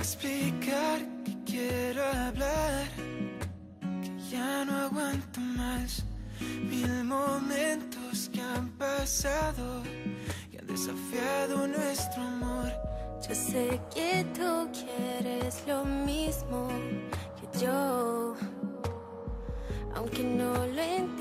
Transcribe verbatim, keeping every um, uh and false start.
explicar que quiero hablar, que ya no aguanto más. Mil momentos que han pasado y han desafiado nuestro amor. Yo sé que tú quieres lo mismo que yo, aunque no lo entiendas.